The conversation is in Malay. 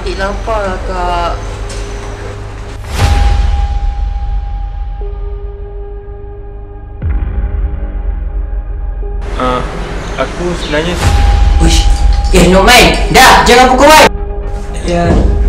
Adik lapar lah kak. Aku sebenarnya... Uish, no main. Dah, jangan pukul main. Ya,